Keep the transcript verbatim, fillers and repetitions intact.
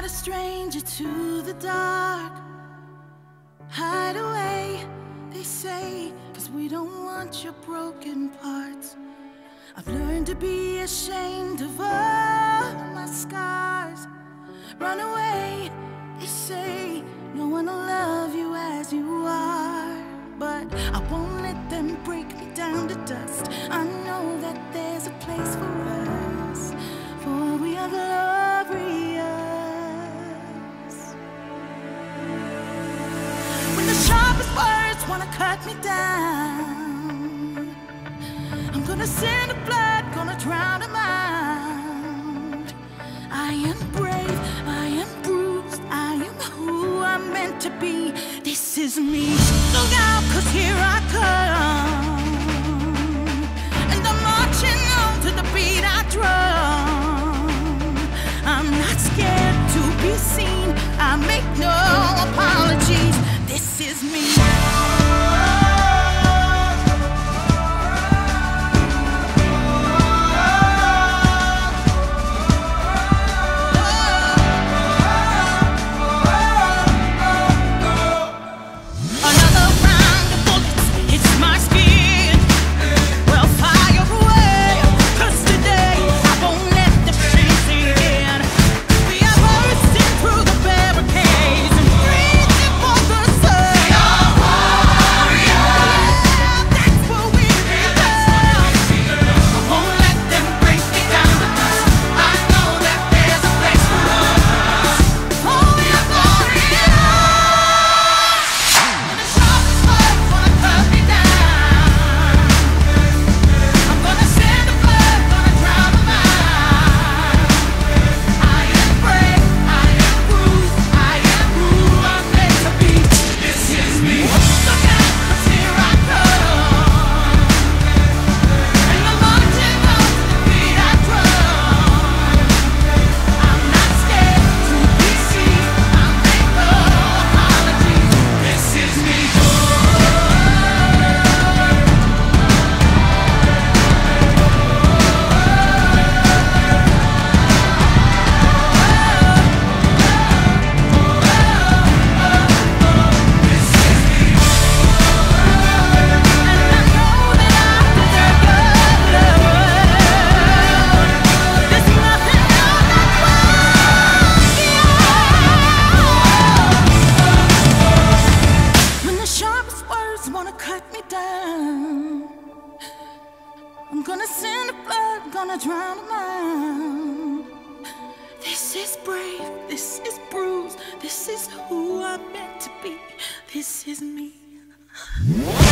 a stranger to the dark. Hide away, they say, 'cause we don't want your broken parts. I've learned to be ashamed of all my scars. Run away, they say, no one will love you as you are. But I won't let them break me down to dust. I know that there's a place for us, for we are glorious. When the sharpest words wanna cut me down, I'm gonna send the blood, gonna drown them out. I am brave, I am bruised, I am who I'm meant to be. This is me. Look out, 'cause here I come, and I'm marching on to the beat I drum. I'm not scared to be seen, I make no apologies. This is me. I'm gonna send the blood, gonna drown them out. This is brave, this is bruised, this is who I'm meant to be. This is me.